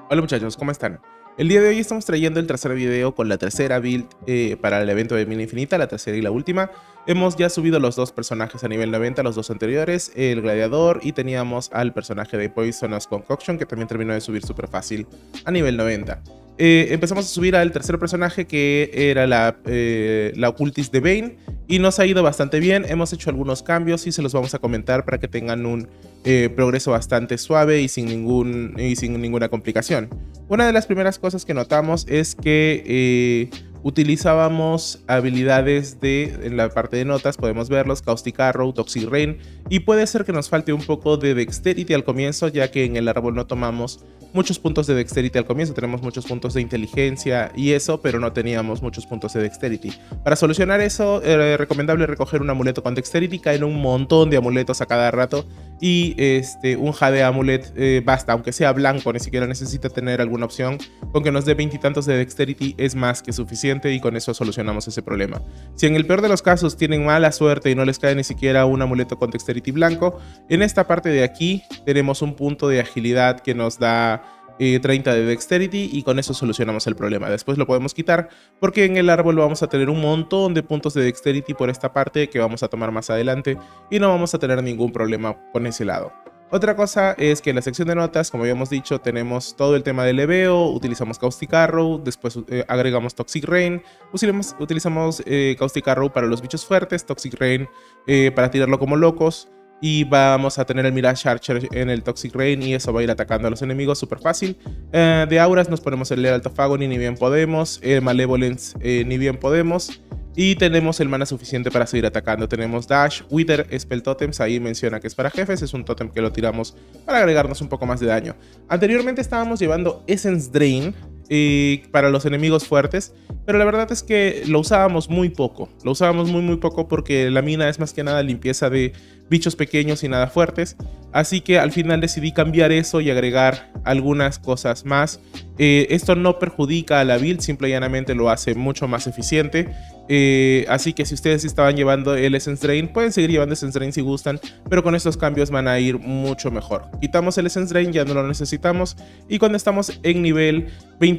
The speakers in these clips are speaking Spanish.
Hola muchachos, ¿cómo están? El día de hoy estamos trayendo el tercer video con la tercera build para el evento de Mina Infinita, la tercera y la última. Hemos ya subido los dos personajes a nivel 90, los dos anteriores, el gladiador, y teníamos al personaje de Poisonous Concoction que también terminó de subir súper fácil a nivel 90. Empezamos a subir al tercer personaje, que era la Occultist de Bane, y nos ha ido bastante bien. Hemos hecho algunos cambios y se los vamos a comentar para que tengan un progreso bastante suave y sin ninguna complicación. Una de las primeras cosas que notamos es que utilizábamos habilidades en la parte de notas, podemos verlos: Caustic Arrow, Toxic Rain, y puede ser que nos falte un poco de Dexterity al comienzo, ya que en el árbol no tomamos muchos puntos de Dexterity al comienzo. Tenemos muchos puntos de inteligencia y eso, pero no teníamos muchos puntos de Dexterity. Para solucionar eso, es recomendable recoger un amuleto con Dexterity. Caen un montón de amuletos a cada rato, y un Jade Amulet basta, aunque sea blanco, ni siquiera necesita tener alguna opción. Con que nos dé 20 y tantos de Dexterity es más que suficiente, y con eso solucionamos ese problema. Si en el peor de los casos tienen mala suerte y no les cae ni siquiera un amuleto con Dexterity blanco, en esta parte de aquí tenemos un punto de agilidad que nos da 30 de Dexterity, y con eso solucionamos el problema. Después lo podemos quitar, porque en el árbol vamos a tener un montón de puntos de Dexterity por esta parte que vamos a tomar más adelante, y no vamos a tener ningún problema con ese lado. Otra cosa es que en la sección de notas, como habíamos dicho, tenemos todo el tema de leveo. Utilizamos Caustic Arrow, después agregamos Toxic Rain, utilizamos Caustic Arrow para los bichos fuertes, Toxic Rain para tirarlo como locos, y vamos a tener el Mirage Archer en el Toxic Rain, y eso va a ir atacando a los enemigos súper fácil. De auras nos ponemos el Herald of Agony, ni bien podemos, el Malevolence ni bien podemos, y tenemos el mana suficiente para seguir atacando. Tenemos Dash, Wither, Spell Totems, ahí menciona que es para jefes, es un totem que lo tiramos para agregarnos un poco más de daño. Anteriormente estábamos llevando Essence Drain para los enemigos fuertes, pero la verdad es que lo usábamos muy poco. Lo usábamos muy poco, porque la mina es más que nada limpieza de bichos pequeños y nada fuertes. Así que al final decidí cambiar eso y agregar algunas cosas más. Esto no perjudica a la build, simple y llanamente lo hace mucho más eficiente. Así que si ustedes estaban llevando el Essence Drain, pueden seguir llevando Essence Drain si gustan, pero con estos cambios van a ir mucho mejor. Quitamos el Essence Drain, ya no lo necesitamos, y cuando estamos en nivel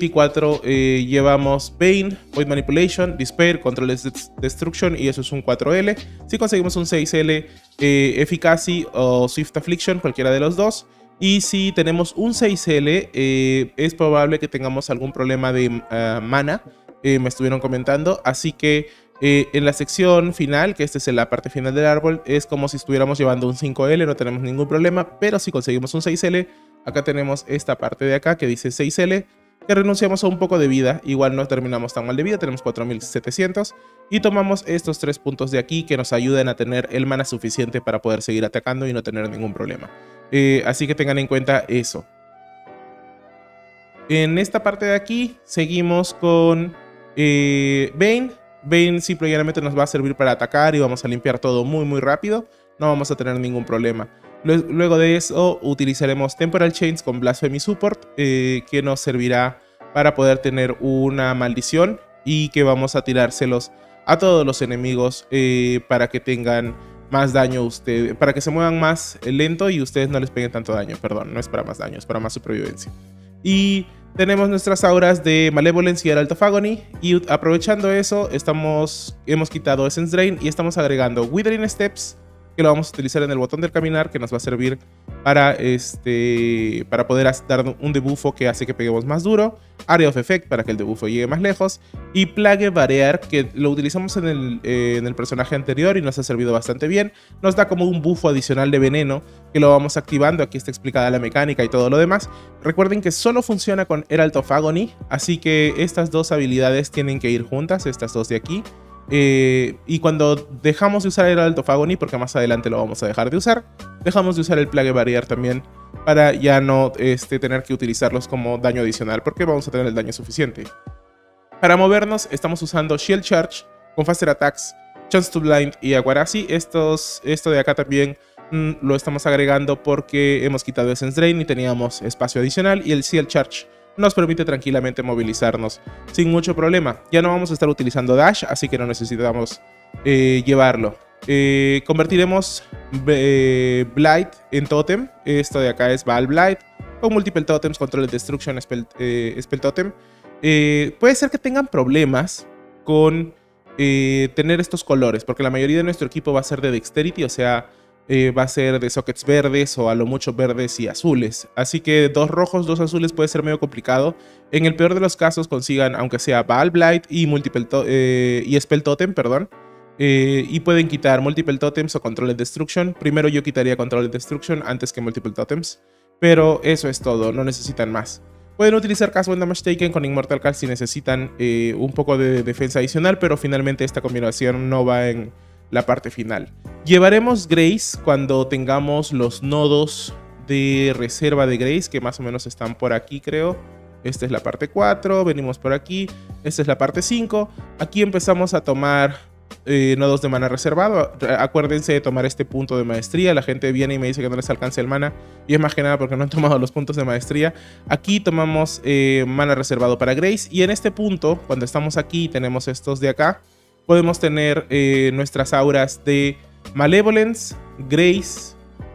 24 llevamos Bane, Void Manipulation, Despair, Control Destruction, y eso es un 4L. Si conseguimos un 6L, Efficacy o Swift Affliction, cualquiera de los dos. Y si tenemos un 6L, es probable que tengamos algún problema de mana. Me estuvieron comentando, así que en la sección final, que esta es la parte final del árbol, es como si estuviéramos llevando un 5L, no tenemos ningún problema. Pero si conseguimos un 6L, acá tenemos esta parte de acá que dice 6L, que renunciamos a un poco de vida. Igual no terminamos tan mal de vida, tenemos 4700, y tomamos estos 3 puntos de aquí que nos ayudan a tener el mana suficiente para poder seguir atacando y no tener ningún problema. Así que tengan en cuenta eso. En esta parte de aquí seguimos con Bane. Bane simplemente nos va a servir para atacar, y vamos a limpiar todo muy rápido. No vamos a tener ningún problema. Luego de eso utilizaremos Temporal Chains con Blasphemy Support, que nos servirá para poder tener una maldición, y que vamos a tirárselos a todos los enemigos para que tengan más daño para que se muevan más lento y ustedes no les peguen tanto daño. Perdón, no es para más daño, es para más supervivencia. Y tenemos nuestras auras de Malevolence y Herald of Agony, y aprovechando eso hemos quitado Essence Drain y estamos agregando Withering Steps, que lo vamos a utilizar en el botón del caminar, que nos va a servir para poder dar un debuffo que hace que peguemos más duro, Area of Effect para que el debuffo llegue más lejos, y Plague Barrier, que lo utilizamos en el personaje anterior y nos ha servido bastante bien. Nos da como un buffo adicional de veneno que lo vamos activando. Aquí está explicada la mecánica y todo lo demás. Recuerden que solo funciona con Herald of Agony, así que estas dos habilidades tienen que ir juntas, estas dos de aquí. Y cuando dejamos de usar el Herald of Agony, porque más adelante lo vamos a dejar de usar, dejamos de usar el Plague Barrier también, para ya no tener que utilizarlos como daño adicional, porque vamos a tener el daño suficiente. Para movernos estamos usando Shield Charge con Faster Attacks, Chance to Blind y Aguarazi. Esto de acá también lo estamos agregando porque hemos quitado Essence Drain y teníamos espacio adicional, y el Shield Charge nos permite tranquilamente movilizarnos sin mucho problema. Ya no vamos a estar utilizando Dash, así que no necesitamos llevarlo. Convertiremos Blight en Totem. Esto de acá es Baal Blight. con Multiple Totems, Control Destruction, Spell Totem. Puede ser que tengan problemas con tener estos colores, porque la mayoría de nuestro equipo va a ser de Dexterity, o sea, va a ser de sockets verdes o a lo mucho verdes y azules. Así que 2 rojos, 2 azules puede ser medio complicado. En el peor de los casos consigan, aunque sea Baal Blight y Spell Totem, perdón. Y pueden quitar Multiple Totems o Control Destruction. Primero yo quitaría Control Destruction antes que Multiple Totems. Pero eso es todo, no necesitan más. Pueden utilizar Cast When Damage Taken con Immortal Cast si necesitan un poco de defensa adicional, pero finalmente esta combinación no va en la parte final. Llevaremos Grace cuando tengamos los nodos de reserva de Grace, que más o menos están por aquí, creo. Esta es la parte 4, venimos por aquí. Esta es la parte 5. Aquí empezamos a tomar nodos de mana reservado. Acuérdense de tomar este punto de maestría. La gente viene y me dice que no les alcanza el mana, y es más que nada porque no han tomado los puntos de maestría. Aquí tomamos mana reservado para Grace, y en este punto, cuando estamos aquí, tenemos estos de acá, podemos tener nuestras auras de Malevolence, Grace,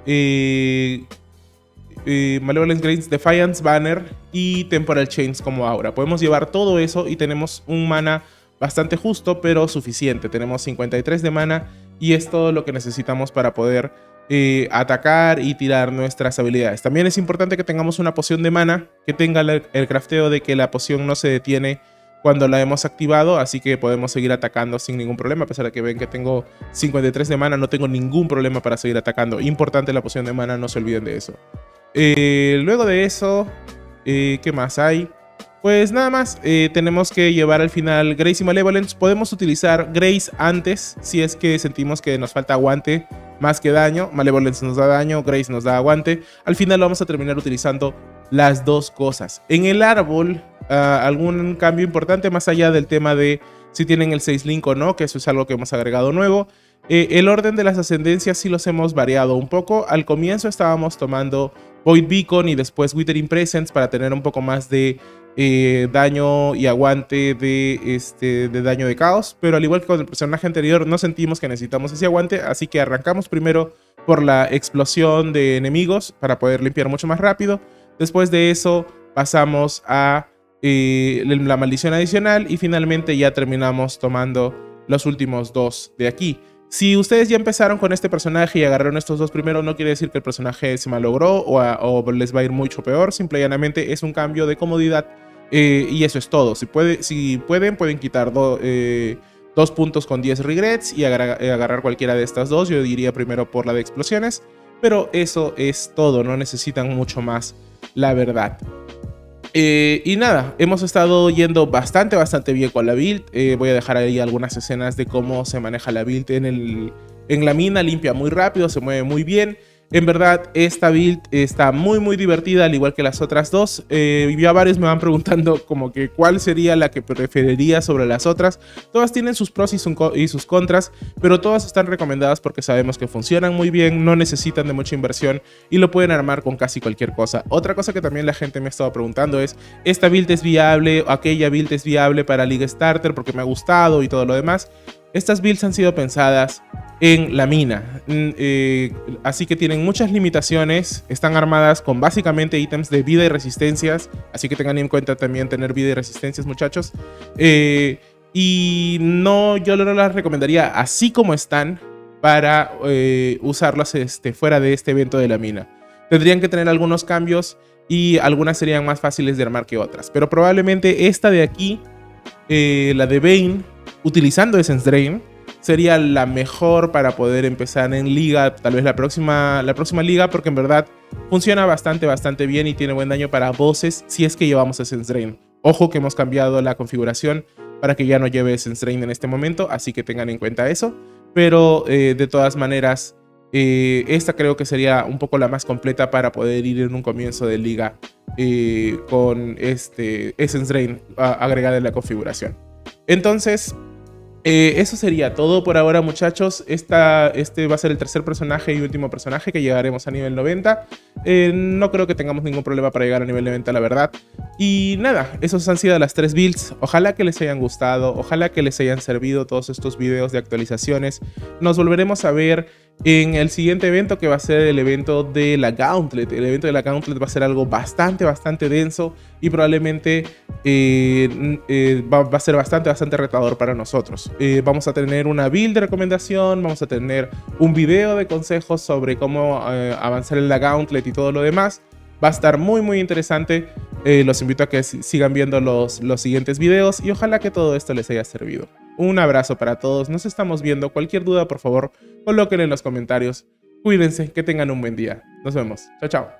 Malevolence, Grace, Defiance, Banner y Temporal Chains como aura. Podemos llevar todo eso y tenemos un mana bastante justo, pero suficiente. Tenemos 53 de mana y es todo lo que necesitamos para poder atacar y tirar nuestras habilidades. También es importante que tengamos una poción de mana que tenga el crafteo de que la poción no se detiene cuando la hemos activado, así que podemos seguir atacando sin ningún problema. A pesar de que ven que tengo 53 de mana, no tengo ningún problema para seguir atacando. Importante la poción de mana, no se olviden de eso. Luego de eso, ¿qué más hay? Pues nada más, tenemos que llevar al final Grace y Malevolence. Podemos utilizar Grace antes si es que sentimos que nos falta aguante más que daño. Malevolence nos da daño, Grace nos da aguante. Al final vamos a terminar utilizando las dos cosas. En el árbol, algún cambio importante más allá del tema de si tienen el 6 Link o no, que eso es algo que hemos agregado nuevo. El orden de las ascendencias sí los hemos variado un poco. Al comienzo estábamos tomando Void Beacon y después Withering Presence para tener un poco más de daño y aguante de daño de caos, pero al igual que con el personaje anterior no sentimos que necesitamos ese aguante, así que arrancamos primero por la explosión de enemigos para poder limpiar mucho más rápido. Después de eso pasamos a la maldición adicional y finalmente ya terminamos tomando los últimos dos de aquí. Si ustedes ya empezaron con este personaje y agarraron estos dos primero, no quiere decir que el personaje se malogró o les va a ir mucho peor. Simple y llanamente es un cambio de comodidad y eso es todo. Si pueden quitar 2 puntos con 10 regrets y agarrar cualquiera de estas dos. Yo diría primero por la de explosiones, pero eso es todo. No necesitan mucho más, la verdad. Y nada, hemos estado yendo bastante bien con la build. Voy a dejar ahí algunas escenas de cómo se maneja la build en la mina. Limpia muy rápido, se mueve muy bien. En verdad, esta build está muy divertida, al igual que las otras dos. Ya varios me van preguntando como que cuál sería la que preferiría sobre las otras. Todas tienen sus pros y sus contras, pero todas están recomendadas porque sabemos que funcionan muy bien, no necesitan de mucha inversión y lo pueden armar con casi cualquier cosa. Otra cosa que también la gente me ha estado preguntando es, ¿esta build es viable o aquella build es viable para League Starter? Porque me ha gustado y todo lo demás. Estas builds han sido pensadas en la mina, así que tienen muchas limitaciones. Están armadas con básicamente ítems de vida y resistencias, así que tengan en cuenta también tener vida y resistencias, muchachos. Y no, yo no las recomendaría así como están para usarlas fuera de este evento de la mina. Tendrían que tener algunos cambios y algunas serían más fáciles de armar que otras, pero probablemente esta de aquí, la de Bane, utilizando Essence Drain, sería la mejor para poder empezar en liga, tal vez la próxima liga, porque en verdad funciona bastante bien y tiene buen daño para bosses si es que llevamos Essence Drain. Ojo que hemos cambiado la configuración para que ya no lleve Essence Drain en este momento, así que tengan en cuenta eso. Pero de todas maneras, esta creo que sería un poco la más completa para poder ir en un comienzo de liga con Essence Drain agregada en la configuración. Entonces, eso sería todo por ahora, muchachos. Este va a ser el tercer personaje y último personaje que llegaremos a nivel 90. No creo que tengamos ningún problema para llegar a nivel de venta, la verdad. Y nada, esos han sido las 3 builds. Ojalá que les hayan gustado, ojalá que les hayan servido todos estos videos de actualizaciones. Nos volveremos a ver en el siguiente evento, que va a ser el evento de la Gauntlet. El evento de la Gauntlet va a ser algo bastante denso y probablemente va a ser bastante retador para nosotros. Vamos a tener una build de recomendación, vamos a tener un video de consejos sobre cómo avanzar en la Gauntlet y todo lo demás. Va a estar muy interesante. Los invito a que sigan viendo los siguientes videos y ojalá que todo esto les haya servido. Un abrazo para todos, nos estamos viendo. Cualquier duda, por favor, colóquenla en los comentarios. Cuídense, que tengan un buen día. Nos vemos. Chao, chao.